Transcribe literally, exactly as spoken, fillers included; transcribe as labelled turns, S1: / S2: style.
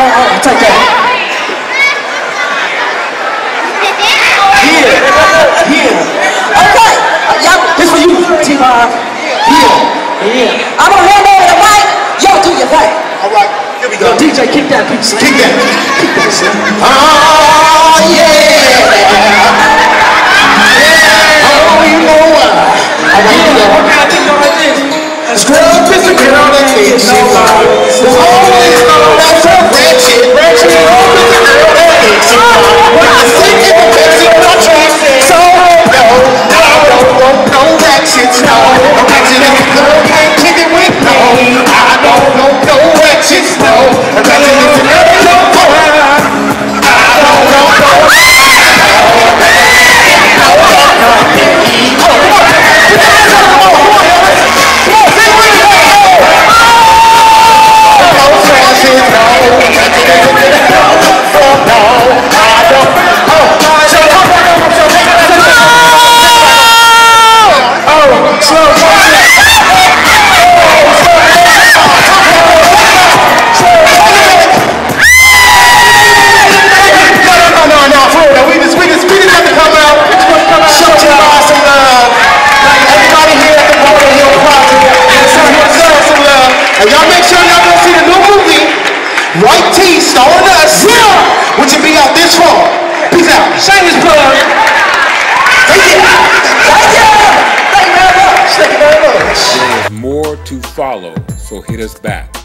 S1: Oh, oh, take that. Here. Here. Okay. Y'all, this for you, T B O Z. Here. Here. I'm gonna hand over the mic. Y'all do your thing.
S2: All right. Here we go.
S1: Yo, D J, kick that piece.
S2: Kick that.
S1: Kick that, son.
S2: Oh, yeah. Oh, you know what? I got you there.
S1: Okay, I think right there.
S2: Scrub is a girl that takes you out. There's always that's a ratchet. Ratchet is always a girl that takes you out. When I see it, it makes it not true. So, no, no, no, no, no ratchets, no. No ratchet is a girl can't kick it with no. I don't know no ratchets, no. A ratchet is a girl that don't know. I don't know no ratchets, no. Y'all make sure y'all go see the new movie, White Tea, starring us, which will be out this fall. Peace out.
S1: Shameless plug.
S2: Thank you.
S1: Thank you. Thank you very much. Thank you very much.
S3: There's more to follow, so hit us back.